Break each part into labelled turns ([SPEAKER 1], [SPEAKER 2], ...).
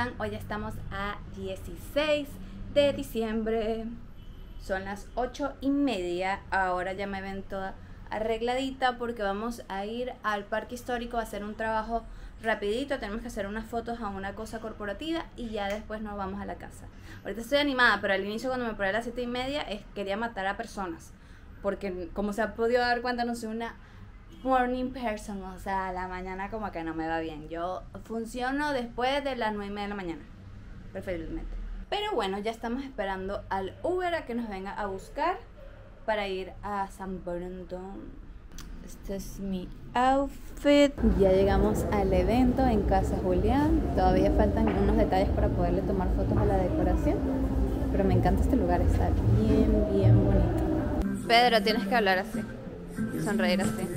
[SPEAKER 1] están? Hoy estamos a 16 de diciembre. Son las 8:30. Ahora ya me ven toda arregladita porque vamos a ir al parque histórico a hacer un trabajo rapidito. Tenemos que hacer unas fotos a una cosa corporativa y ya después nos vamos a la casa. Ahorita estoy animada, pero al inicio cuando me paré a las 7:30 quería matar a personas. Porque como se ha podido dar cuenta, no soy una morning person, o sea, a la mañana como que no me va bien. Yo funciono después de las 9:30 de la mañana, preferiblemente. Pero bueno, ya estamos esperando al Uber a que nos venga a buscar para ir a San Bernardo. Este es mi outfit. Ya llegamos al evento en Casa Julián. Todavía faltan unos detalles para poderle tomar fotos a la decoración, pero me encanta este lugar, está bien, bien bonito. Pedro, tienes que hablar así, sonreír así.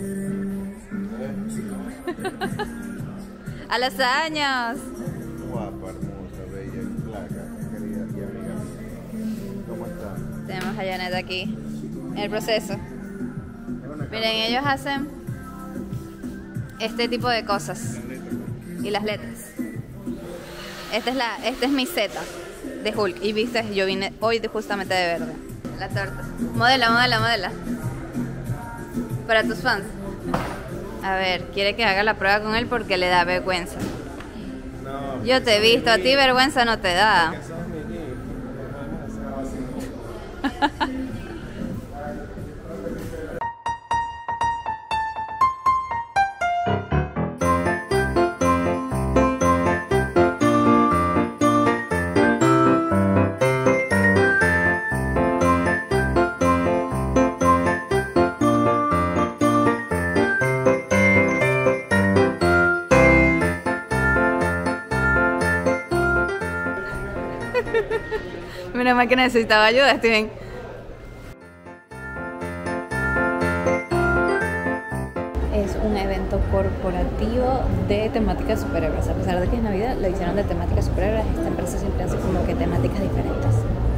[SPEAKER 1] ¡A los años!
[SPEAKER 2] Guapa, hermosa, bella y flaca, querida y amiga mía. ¿Cómo estás?
[SPEAKER 1] Tenemos a Janet aquí en el proceso. Miren, ellos hacen este tipo de cosas. Y las letras. Esta es mi Z de Hulk. Y viste, yo vine hoy justamente de verde. La torta. Modela, modela, modela. Para tus fans. A ver, quiere que haga la prueba con él porque le da vergüenza.
[SPEAKER 2] No,
[SPEAKER 1] yo te he visto, a ti vergüenza no te da. Mira más que necesitaba ayuda, Steven. Es un evento corporativo de temática de superhéroes. A pesar de que es Navidad, lo hicieron de temática de superhéroes. Esta empresa siempre hace como que temáticas diferentes.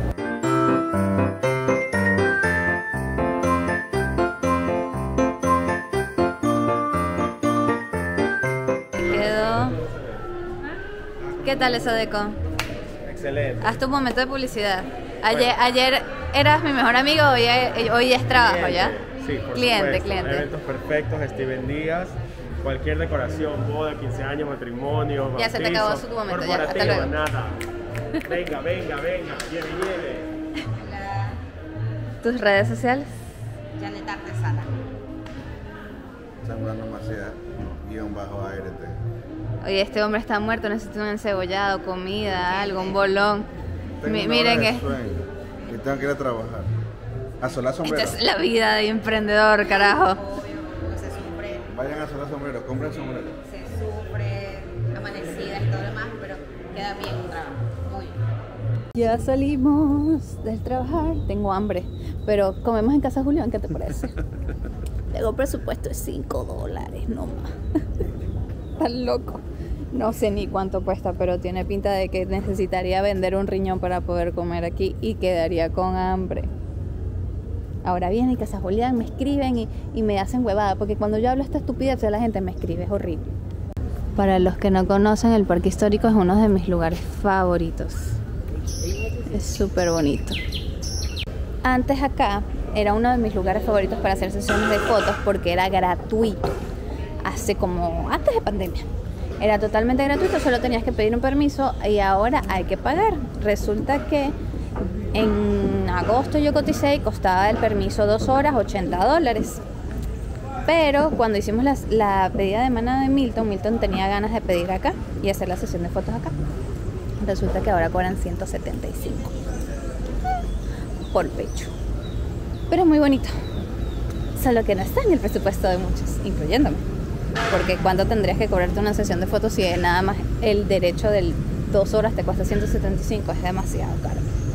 [SPEAKER 1] Quedó. ¿Qué tal esa deco?
[SPEAKER 2] excelente.
[SPEAKER 1] Haz tu momento de publicidad. Ayer eras mi mejor amigo, hoy es trabajo,
[SPEAKER 3] cliente,
[SPEAKER 1] ¿ya?
[SPEAKER 3] Sí, por
[SPEAKER 1] cliente,
[SPEAKER 3] supuesto.
[SPEAKER 1] cliente.
[SPEAKER 3] Eventos perfectos, Steven Díaz. Cualquier decoración, boda, 15 años, matrmonio,
[SPEAKER 1] Ya se te acabó su momento, ya, hasta luego.
[SPEAKER 3] Nada. Venga, venga, venga, lleve.
[SPEAKER 1] ¿Tus redes sociales?
[SPEAKER 4] Janet Artesana.
[SPEAKER 2] Zambrano Macías, _ART.
[SPEAKER 1] Oye, este hombre está muerto, necesita un encebollado, comida, algo, un bolón. Miren que
[SPEAKER 2] y tengo que ir a trabajar. A solar sombrero.
[SPEAKER 1] esta es la vida de emprendedor, carajo.
[SPEAKER 4] Se sufre,
[SPEAKER 2] Vayan a solar sombrero, compren sombrero.
[SPEAKER 4] se sufre, amanecidas y todo lo demás, pero queda bien un trabajo. Muy bien.
[SPEAKER 1] Ya salimos del trabajar, tengo hambre, pero comemos en Casa Julián, ¿qué te parece? Tengo presupuesto de $5 nomás. Estás loco. No sé ni cuánto cuesta, pero tiene pinta de que necesitaría vender un riñón para poder comer aquí y quedaría con hambre. Ahora vienen Casa Julián, me escriben y me hacen huevada, porque cuando yo hablo esta estupidez la gente me escribe, es horrible. Para los que no conocen, el parque histórico es uno de mis lugares favoritos. Es súper bonito. Antes acá era uno de mis lugares favoritos para hacer sesiones de fotos porque era gratuito. Antes de pandemia. Era totalmente gratuito, solo tenías que pedir un permiso y ahora hay que pagar. Resulta que en agosto yo coticé y costaba el permiso 2 horas $80. Pero cuando hicimos la pedida de mano de Milton tenía ganas de pedir acá y hacer la sesión de fotos acá. Resulta que ahora cobran 175 por pecho. Pero es muy bonito. Solo que no está en el presupuesto de muchos, incluyéndome. Porque ¿cuánto tendrías que cobrarte una sesión de fotos si nada más el derecho de 2 horas te cuesta 175? Es demasiado caro.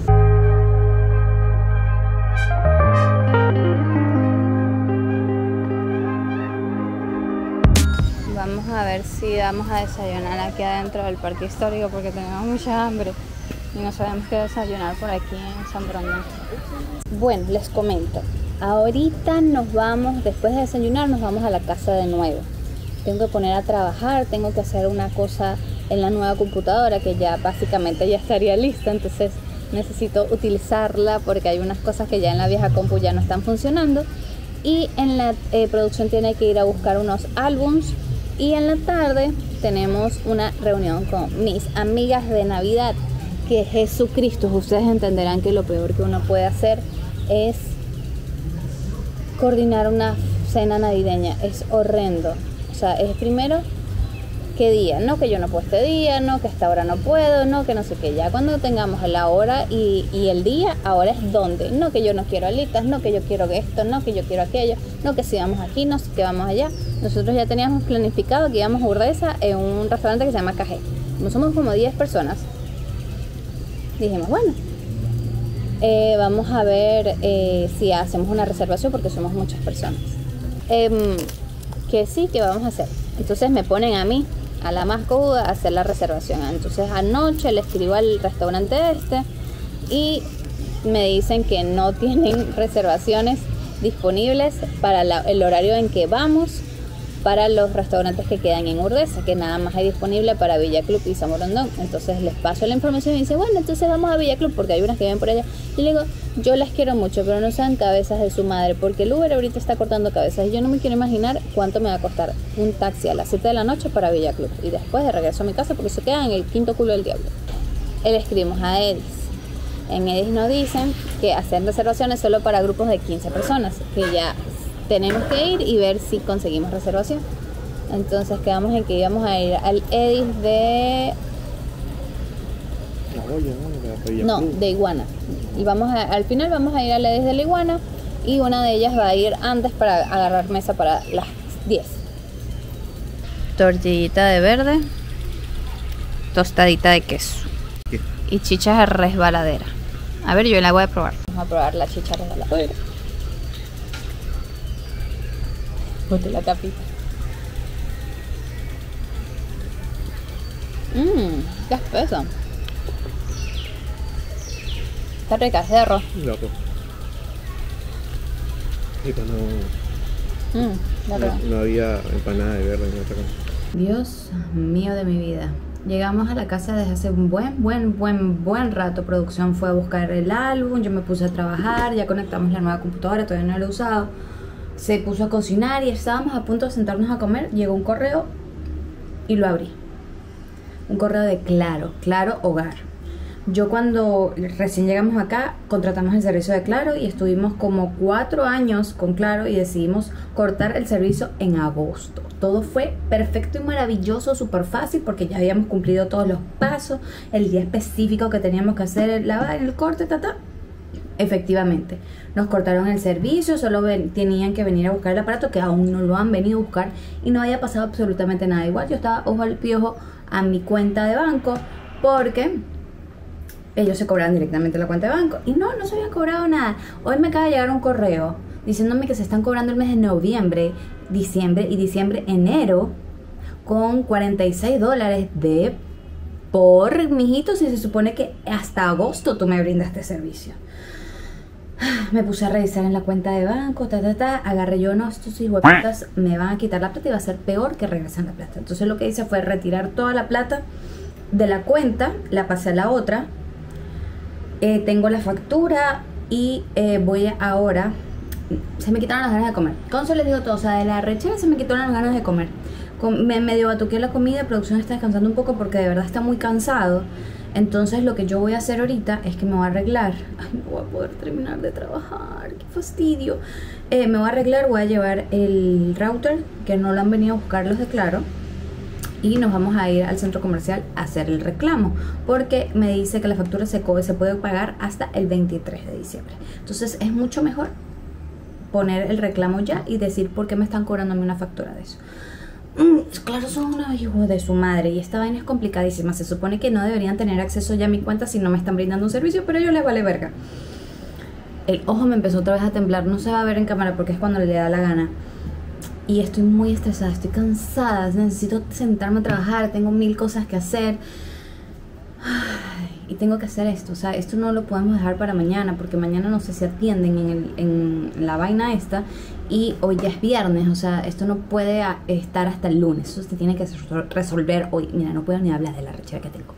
[SPEAKER 1] Vamos a ver si vamos a desayunar aquí adentro del parque histórico porque tenemos mucha hambre y no sabemos qué desayunar por aquí en San Brandon. Bueno, les comento. Ahorita nos vamos, después de desayunar, nos vamos a la casa de nuevo. Tengo que poner a trabajar, tengo que hacer una cosa en la nueva computadora, que ya básicamente ya estaría lista, entonces necesito utilizarla porque hay unas cosas que ya en la vieja compu ya no están funcionando. Y en la producción tiene que ir a buscar unos álbums. Y en la tarde tenemos una reunión con mis amigas de Navidad, que Jesucristo, ustedes entenderán que lo peor que uno puede hacer es coordinar una cena navideña. Es horrendo. O sea, es primero qué día, no que yo no puedo este día, no que a esta hora no puedo, no que no sé qué. Ya cuando tengamos la hora y el día, ahora es dónde. No que yo no quiero alitas, no que yo quiero esto, no que yo quiero aquello, no que si vamos aquí, no que vamos allá. Nosotros ya teníamos planificado que íbamos a Urdesa en un restaurante que se llama Cajé. Como somos como 10 personas, dijimos, bueno, vamos a ver si hacemos una reservación porque somos muchas personas. Que sí, que vamos a hacer. Entonces me ponen a mí, a la más cojuda, a hacer la reservación. Entonces anoche le escribo al restaurante y me dicen que no tienen reservaciones disponibles para el horario en que vamos, para los restaurantes que quedan en Urdesa, que nada más hay disponible para Villa Club y Samorondón. Entonces les paso la información y me dice, bueno, entonces vamos a Villa Club porque hay unas que viven por allá. Y le digo, yo las quiero mucho, pero no sean cabezas de su madre, porque el Uber ahorita está cortando cabezas y yo no me quiero imaginar cuánto me va a costar un taxi a las 7 de la noche para Villa Club y después de regreso a mi casa porque se queda en el quinto culo del diablo. Le escribimos a Edis. En Edis nos dicen que hacen reservaciones solo para grupos de 15 personas, que ya tenemos que ir y ver si conseguimos reservación. Entonces quedamos en que íbamos a ir al Edis de... No, de Iguana. Y al final vamos a ir al Edis de la Iguana y una de ellas va a ir antes para agarrar mesa para las 10. Tortillita de verde, tostadita de queso.
[SPEAKER 2] ¿Qué?
[SPEAKER 1] Y chicha resbaladera. A ver, yo la voy a probar. Vamos a probar la chicha resbaladera. Bote la tapita. Qué espeso. Está rica, es de arroz.
[SPEAKER 2] Loco. Y cuando no había empanada de verde en otra cosa.
[SPEAKER 1] Dios mío de mi vida. Llegamos a la casa desde hace un buen rato. Producción fue a buscar el álbum, yo me puse a trabajar, ya conectamos la nueva computadora, todavía no la he usado. Se puso a cocinar y estábamos a punto de sentarnos a comer. Llegó un correo y lo abrí. Un correo de Claro Hogar. Yo cuando recién llegamos acá contratamos el servicio de Claro y estuvimos como 4 años con Claro y decidimos cortar el servicio en agosto. Todo fue perfecto y maravilloso, súper fácil porque ya habíamos cumplido todos los pasos, el día específico que teníamos que hacer el corte, Efectivamente, nos cortaron el servicio, solo tenían que venir a buscar el aparato, que aún no lo han venido a buscar y no había pasado absolutamente nada. Igual yo estaba ojo al piojo a mi cuenta de banco porque ellos se cobraban directamente la cuenta de banco y no se habían cobrado nada. Hoy me acaba de llegar un correo diciéndome que se están cobrando el mes de noviembre, diciembre, enero con $46 por mijito, si se supone que hasta agosto tú me brindaste servicio. Me puse a revisar en la cuenta de banco, agarré yo, no, estos hijueputas me van a quitar la plata y va a ser peor que regresan la plata. Entonces lo que hice fue retirar toda la plata de la cuenta, la pasé a la otra. Tengo la factura y voy ahora. Se me quitaron las ganas de comer. Con eso les digo todo, o sea, de la rechera se me quitaron las ganas de comer. Me medio batuqué la comida, producción está descansando un poco porque de verdad está muy cansado. Entonces lo que yo voy a hacer ahorita es que me voy a arreglar. Ay, no voy a poder terminar de trabajar, qué fastidio. Me voy a arreglar, voy a llevar el router, que no lo han venido a buscar los de Claro. Y nos vamos a ir al centro comercial a hacer el reclamo, porque me dice que la factura se puede pagar hasta el 23 de diciembre. Entonces es mucho mejor poner el reclamo ya y decir por qué me están cobrando una factura de eso. Claro, son unos hijos de su madre y esta vaina es complicadísima. Se supone que no deberían tener acceso ya a mi cuenta si no me están brindando un servicio, pero a ellos les vale verga. El ojo me empezó otra vez a temblar. No se va a ver en cámara porque es cuando le da la gana. Y estoy muy estresada, estoy cansada, necesito sentarme a trabajar, tengo 1000 cosas que hacer. Ay, y tengo que hacer esto, o sea, esto no lo podemos dejar para mañana, porque mañana no sé si atienden en la vaina esta, y hoy ya es viernes, o sea, esto no puede estar hasta el lunes, eso se tiene que resolver hoy. Mira, no puedo ni hablar de la rechera que tengo.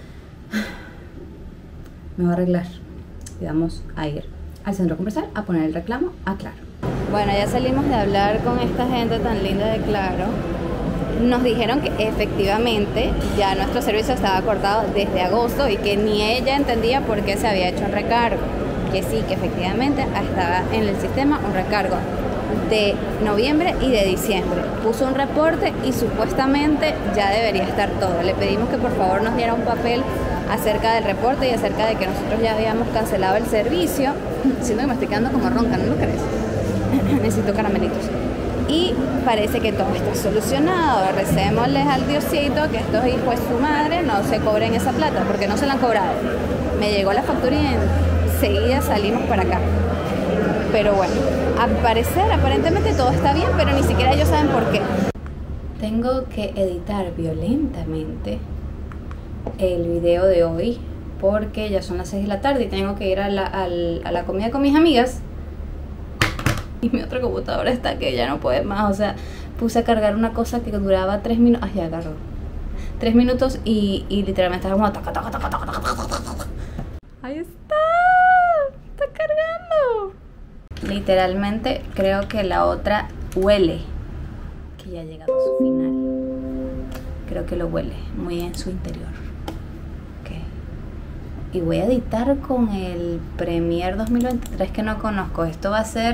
[SPEAKER 1] Me voy a arreglar y vamos a ir al centro comercial a poner el reclamo a Claro. Bueno, ya salimos de hablar con esta gente tan linda de Claro. Nos dijeron que efectivamente ya nuestro servicio estaba cortado desde agosto y que ni ella entendía por qué se había hecho un recargo. Que sí, que efectivamente estaba en el sistema un recargo de noviembre y de diciembre. Puso un reporte y supuestamente ya debería estar todo. Le pedimos que por favor nos diera un papel acerca del reporte y acerca de que nosotros ya habíamos cancelado el servicio. Siento que me estoy quedando como ronca, ¿no lo crees? Necesito caramelitos. Y parece que todo está solucionado. Recémosles al Diosito que estos hijos de su madre no se cobren esa plata, porque no se la han cobrado. Me llegó la factura y enseguida salimos para acá. Pero bueno, al parecer, aparentemente todo está bien, pero ni siquiera ellos saben por qué. Tengo que editar violentamente el video de hoy, porque ya son las 6 de la tarde y tengo que ir a la comida con mis amigas. Y mi otra computadora está que ya no puede más, o sea, puse a cargar una cosa que duraba 3 minutos. Ay, ya agarró 3 minutos y literalmente estaba como taca, taca, taca, taca, taca, taca, taca. Ahí está cargando. Literalmente creo que la otra huele que ya ha llegado a su final. Creo que lo huele muy en su interior. Okay. Y voy a editar con el Premiere 2023 que no conozco. Esto va a ser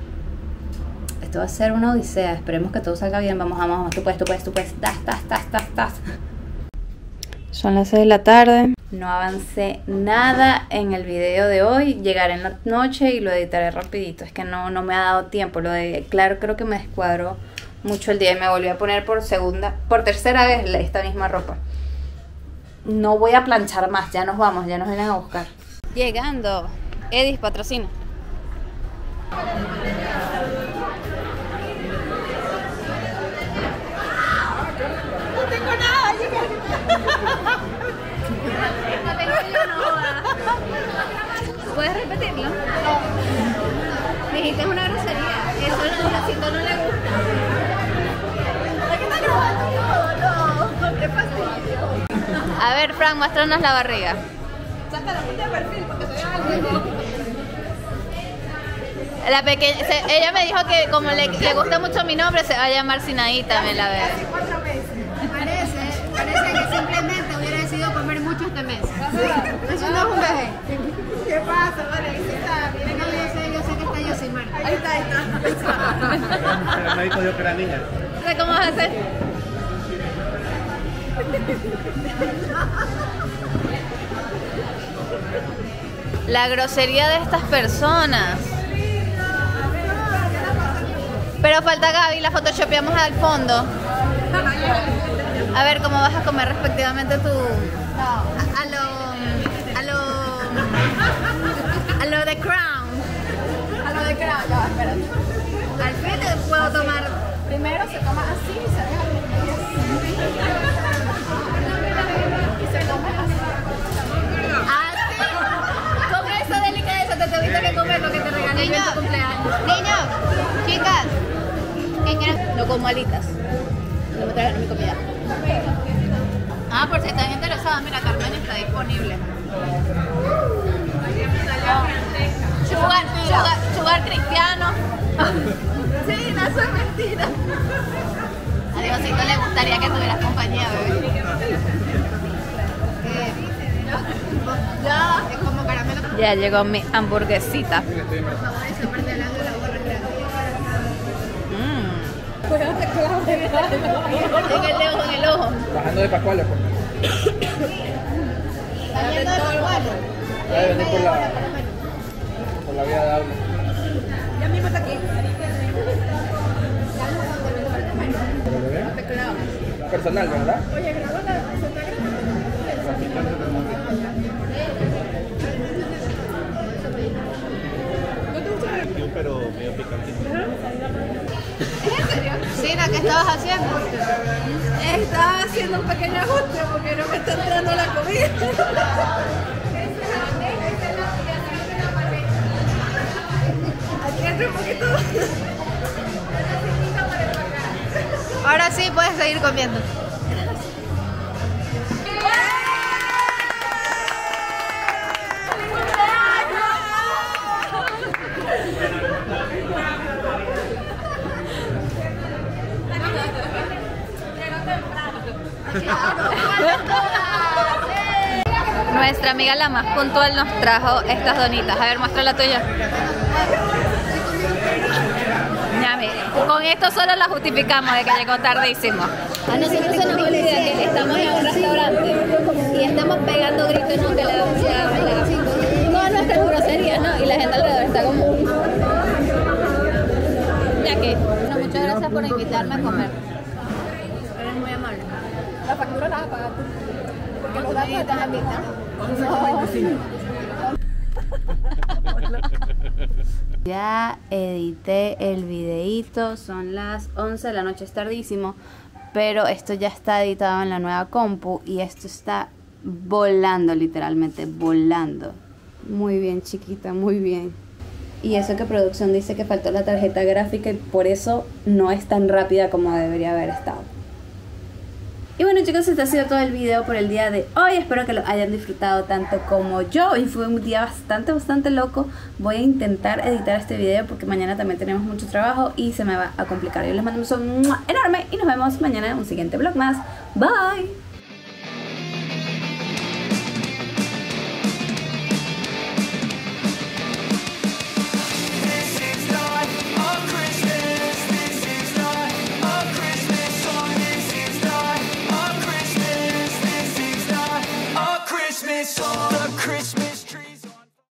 [SPEAKER 1] una odisea. Esperemos que todo salga bien. Vamos, tú puedes. Tas. Son las 6 de la tarde. No avancé nada en el video de hoy. Llegaré en la noche y lo editaré rapidito. Es que no me ha dado tiempo. Lo de Claro creo que me descuadró mucho el día. Y me volví a poner por tercera vez esta misma ropa. No voy a planchar más. Ya nos vamos, ya nos vienen a buscar. Llegando. Edis, patrocina. ¿Puedes repetirlo? No. Dijiste una grosería. Eso a Diosito no le gusta. ¿Por qué estás grabando todo? No, qué fastidio. A ver, Frank, muéstranos la barriga. Saca la punta de perfil porque se ve algo. La pequeña, ella me dijo que como le gusta mucho mi nombre, se va a llamar Sinaí también la bebé.
[SPEAKER 4] Parece que simplemente hubiera decidido comer mucho este mes. Eso no es un bebé. ¿Qué pasa? Vale, ahí está. Miren, yo sé que está Yosimar. Ahí está.
[SPEAKER 3] El médico dijo que era niña.
[SPEAKER 1] ¿Cómo vas a hacer? La grosería de estas personas. Pero falta Gaby, la photoshopeamos al fondo. A ver cómo vas a comer respectivamente tu... A lo de Crown. A lo de Crown, ya va, espérate. Al fin puedo tomar... Primero se toma así y se deja y se come así. Con esa delicadeza te tuviste que comer lo que te regalé en tu cumpleaños.
[SPEAKER 4] Niños, chicas, ¿qué quieren?
[SPEAKER 1] No como alitas. No me trajeron mi comida.
[SPEAKER 4] Por si están interesados, mira, Carmen está disponible.
[SPEAKER 1] Sugar cristiano. Sí, no, eso es mentira.
[SPEAKER 4] A Diosito le gustaría que tuvieras compañía, bebé.
[SPEAKER 1] Ya.
[SPEAKER 4] Es como caramelo.
[SPEAKER 1] Ya llegó mi hamburguesita. En el ojo.
[SPEAKER 3] Bajando de Pascuales, pues.
[SPEAKER 4] Saliendo de Pascuales.
[SPEAKER 3] Debe venir por la vía de habla.
[SPEAKER 4] Ya mismo está aquí.
[SPEAKER 3] ¿Pero bebé? Personal, ¿verdad?
[SPEAKER 4] Oye, grabó la
[SPEAKER 3] Pero medio picantito.
[SPEAKER 4] ¿Es en serio? Sina, ¿qué estabas haciendo?
[SPEAKER 1] Estaba haciendo un pequeño ajuste porque no me está entrando la comida. Aquí entra un poquito.
[SPEAKER 4] Ahora sí puedes seguir comiendo.
[SPEAKER 1] Nuestra amiga la más puntual nos trajo estas donitas. A ver, muestra la tuya. Ya, mire, con esto solo la justificamos de que llegó tardísimo. A nosotros se nos olvida que estamos en un restaurante y estamos pegando gritos, no que le damos no nuestras groserías, ¿no? Y la gente alrededor está como... Ya que... Bueno, muchas gracias por invitarme a comer. Eres muy amable. La factura la vas a pagar tú. Porque los datos están en vista. Ya edité el videíto, son las 11 de la noche, es tardísimo, pero esto ya está editado en la nueva compu y esto está volando, literalmente volando. Muy bien, chiquita, muy bien. Y eso que producción dice que faltó la tarjeta gráfica y por eso no es tan rápida como debería haber estado. Y bueno, chicos, este ha sido todo el video por el día de hoy. Espero que lo hayan disfrutado tanto como yo. Y fue un día bastante loco. Voy a intentar editar este video porque mañana también tenemos mucho trabajo y se me va a complicar. Yo les mando un beso enorme y nos vemos mañana en un siguiente vlog más. Bye.